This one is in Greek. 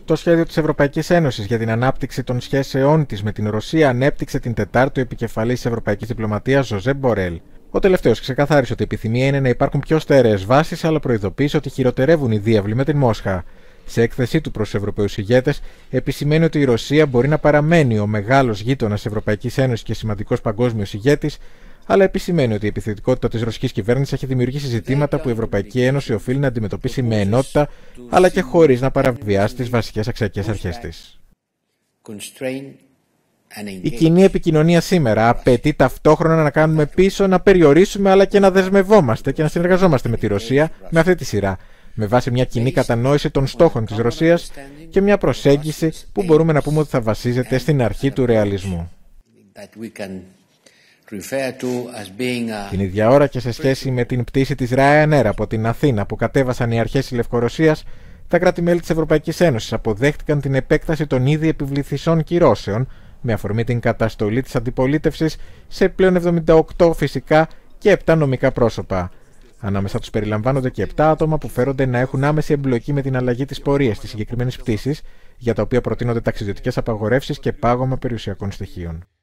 Το σχέδιο της Ευρωπαϊκής Ένωσης για την ανάπτυξη των σχέσεών της με την Ρωσία ανέπτυξε την Τετάρτη ο επικεφαλής της Ευρωπαϊκής Διπλωματίας Ζωζέπ Μπορέλ. Ο τελευταίος ξεκαθάρισε ότι η επιθυμία είναι να υπάρχουν πιο στέρεες βάσεις, αλλά προειδοποίησε ότι χειροτερεύουν οι διάβλοι με την Μόσχα. Σε έκθεσή του προς τους Ευρωπαίους ηγέτες, επισημαίνει ότι η Ρωσία μπορεί να παραμένει ο μεγάλος γείτονας της Ευρωπαϊκής Ένωσης και σημαντικός παγκόσμιος ηγέτης, αλλά επισημαίνει ότι η επιθετικότητα της ρωσικής κυβέρνησης έχει δημιουργήσει ζητήματα που η Ευρωπαϊκή Ένωση οφείλει να αντιμετωπίσει με ενότητα, αλλά και χωρίς να παραβιάσει τις βασικές αξιακές αρχές της. Η κοινή επικοινωνία σήμερα απαιτεί ταυτόχρονα να κάνουμε πίσω, να περιορίσουμε, αλλά και να δεσμευόμαστε και να συνεργαζόμαστε με τη Ρωσία με αυτή τη σειρά, με βάση μια κοινή κατανόηση των στόχων της Ρωσίας και μια προσέγγιση που μπορούμε να πούμε ότι θα βασίζεται στην αρχή του ρεαλισμού. Την ίδια ώρα και σε σχέση με την πτήση της Ryanair από την Αθήνα που κατέβασαν οι αρχές της Λευκορωσίας, τα κράτη-μέλη της Ευρωπαϊκής Ένωσης αποδέχτηκαν την επέκταση των ήδη επιβληθισών κυρώσεων με αφορμή την καταστολή της αντιπολίτευσης σε πλέον 78 φυσικά και 7 νομικά πρόσωπα. Ανάμεσα τους περιλαμβάνονται και 7 άτομα που φέρονται να έχουν άμεση εμπλοκή με την αλλαγή της πορείας της συγκεκριμένης πτήσης, για τα οποία προτείνονται ταξιδιωτικές απαγορεύσεις και πάγωμα περιουσιακών στοιχείων.